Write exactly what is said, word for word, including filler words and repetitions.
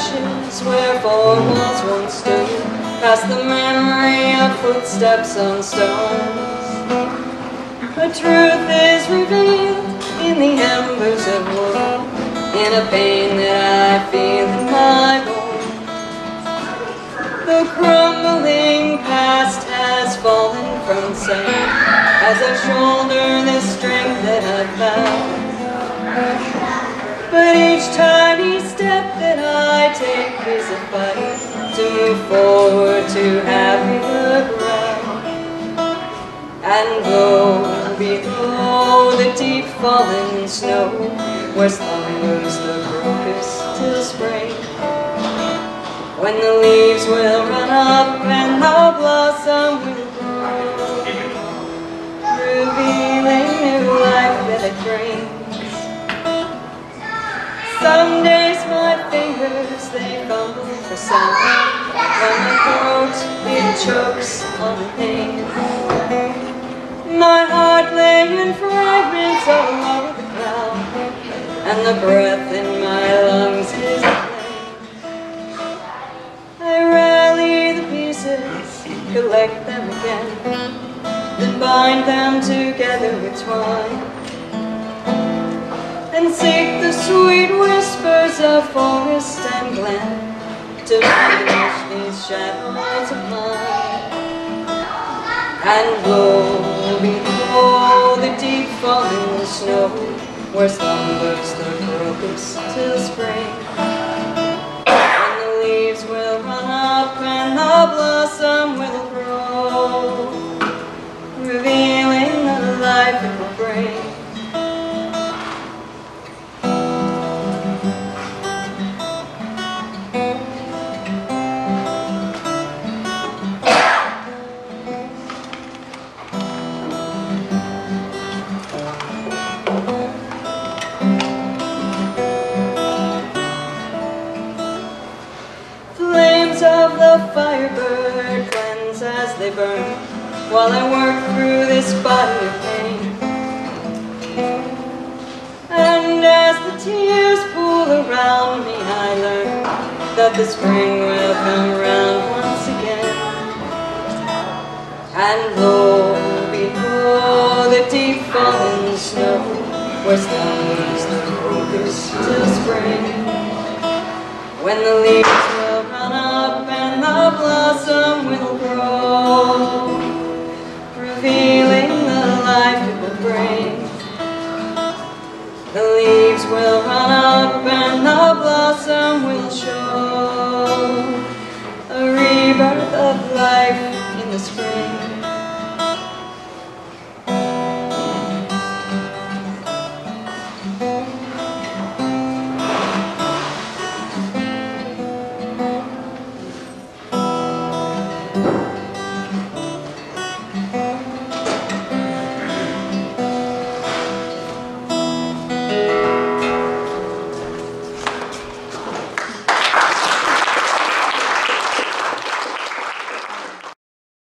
ashes where four walls once stood, past the memory of footsteps on stones. The truth is revealed in the embers of wood, in a pain that I feel in my bones. The crumbling past has fallen from sight as I shoulder this strength that I've found. But each tiny step that I take is a fight to move forward to happier ground. And lo, below the deep fallen snow, where slumbers the crocus till spring, when the leaves will run up and the blossom will grow, revealing new life that it brings. Some days my fingers, they fumble for sound, when my throat, it chokes on the pain. My heart lay in fragments all over the ground, and the breath in my lungs is a flame. I rally the pieces, collect them again, then bind them together with twine, and seek the sweet whispers of forest and glen to finish these shadows of mine. And lo, below the deep falling snow, where slumbers the crocus till spring, when the leaves will run up and the blossom will grow, revealing the life it will bring. Of the firebird cleanse as they burn, while I work through this body of pain. And as the tears pool around me, I learn that the spring will come round once again. And lo, below the deep fallen snow, where slumbers the crocus till spring, when the leaves will run up and the blossom will grow, revealing the life it will bring. The leaves will run up and the blossom will